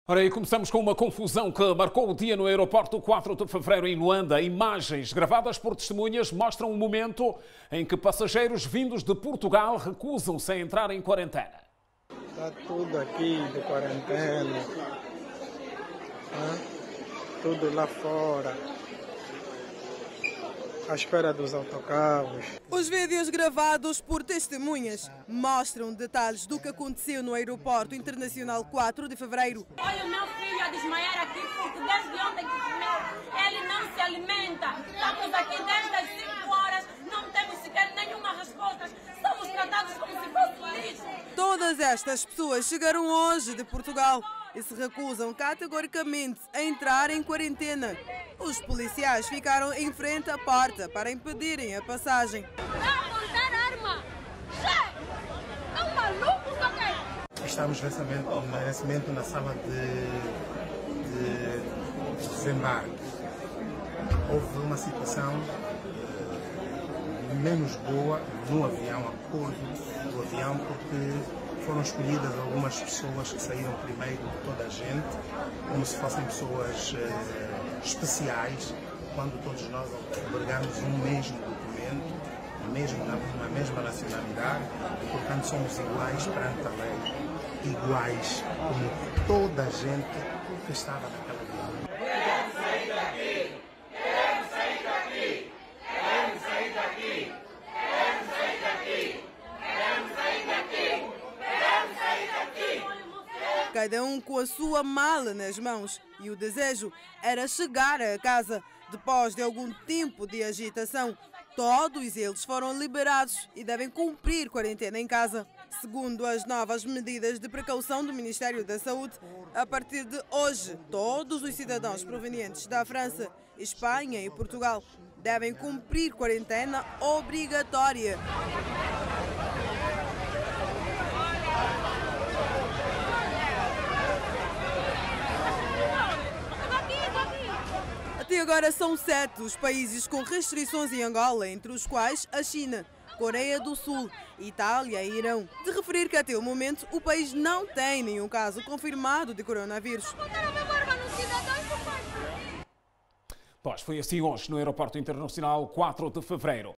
Ora, e começamos com uma confusão que marcou o dia no aeroporto 4 de fevereiro em Luanda. Imagens gravadas por testemunhas mostram um momento em que passageiros vindos de Portugal recusam-se a entrar em quarentena. Está tudo aqui de quarentena, tudo lá fora, à espera dos autocarros. Os vídeos gravados por testemunhas mostram detalhes do que aconteceu no aeroporto internacional 4 de fevereiro. Olha o meu filho a desmaiar aqui porque desde ontem que comeu, ele não se alimenta. Estamos aqui desde as 5 horas, não temos sequer nenhuma resposta. Somos tratados como se fosse lixo. Todas estas pessoas chegaram hoje de Portugal e se recusam categoricamente a entrar em quarentena. Os policiais ficaram em frente à porta para impedirem a passagem. Estão malucos ou quê? Estamos nesse momento na sala de desembarque. Houve uma situação menos boa no avião, a bordo do avião, porque foram escolhidas algumas pessoas que saíram primeiro de toda a gente, como se fossem pessoas especiais, quando todos nós albergamos um mesmo documento, uma mesma nacionalidade, e portanto somos iguais perante a lei, iguais como toda a gente que estava naquela avião. Queremos sair daqui! Queremos sair daqui! Queremos sair daqui! Queremos sair daqui! Queremos sair daqui! Queremos sair daqui! Cada um com a sua mala nas mãos, e o desejo era chegar a casa. Depois de algum tempo de agitação, todos eles foram liberados e devem cumprir quarentena em casa. Segundo as novas medidas de precaução do Ministério da Saúde, a partir de hoje, todos os cidadãos provenientes da França, Espanha e Portugal devem cumprir quarentena obrigatória. Até agora são 7 os países com restrições em Angola, entre os quais a China, Coreia do Sul, Itália e Irão. De referir que até o momento o país não tem nenhum caso confirmado de coronavírus. Pois foi assim hoje no aeroporto internacional 4 de fevereiro.